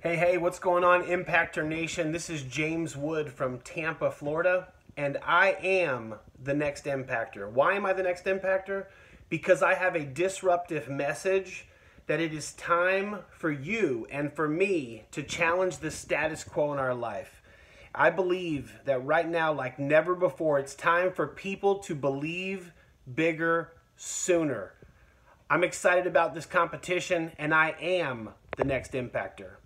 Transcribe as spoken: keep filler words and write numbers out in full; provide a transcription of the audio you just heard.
Hey, hey, what's going on, Impactor Nation? This is James Wood from Tampa, Florida, and I am the next Impactor. Why am I the next Impactor? Because I have a disruptive message that it is time for you and for me to challenge the status quo in our life. I believe that right now, like never before, it's time for people to believe bigger sooner. I'm excited about this competition, and I am the next Impactor.